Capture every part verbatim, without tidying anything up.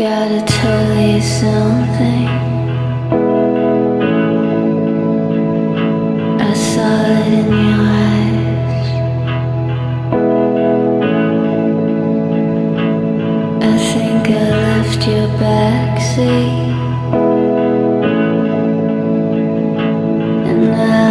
gotta tell you something. I saw it in your eyes. I think I left your backseat. And now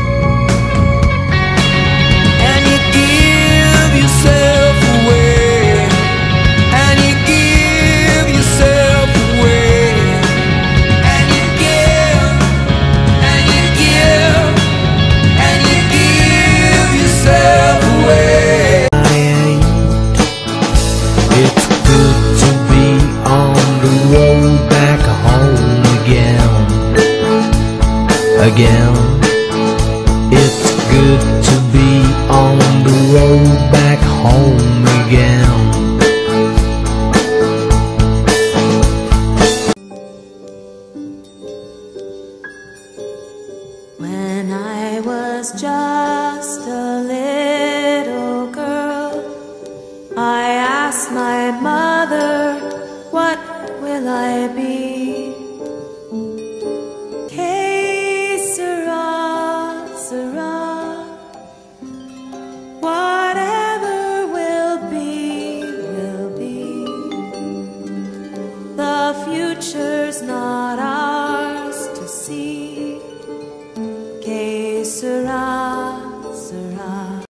and you give yourself away, and you give yourself away, and you give, and you give, and you give yourself away. I ain't. It's good to be on the road back home again, again. It's good to be on the road back home again. When I was just a little girl, I asked my mother, what will I be